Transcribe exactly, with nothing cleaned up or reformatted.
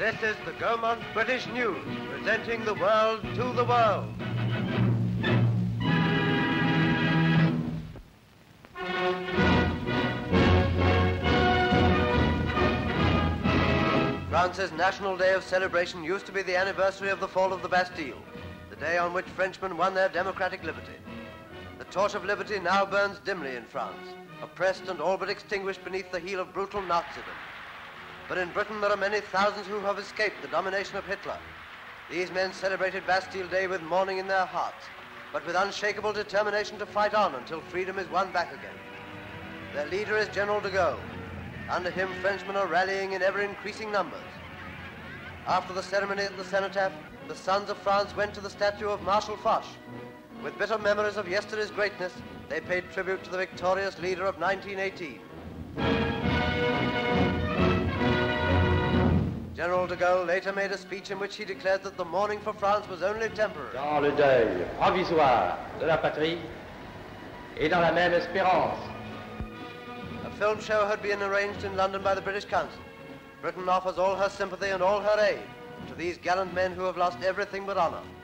This is the Gaumont British News, presenting the world to the world. France's National Day of celebration used to be the anniversary of the fall of the Bastille, the day on which Frenchmen won their democratic liberty. The torch of liberty now burns dimly in France, oppressed and all but extinguished beneath the heel of brutal Nazism. But in Britain there are many thousands who have escaped the domination of Hitler. These men celebrated Bastille Day with mourning in their hearts, but with unshakable determination to fight on until freedom is won back again. Their leader is General de Gaulle. Under him, Frenchmen are rallying in ever-increasing numbers. After the ceremony at the Cenotaph, the sons of France went to the statue of Marshal Foch. With bitter memories of yesterday's greatness, they paid tribute to the victorious leader of nineteen eighteen. General de Gaulle later made a speech in which he declared that the mourning for France was only temporary. Dans le deuil provisoire de la patrie et dans la même espérance. A film show had been arranged in London by the British Council. Britain offers all her sympathy and all her aid to these gallant men who have lost everything but honor.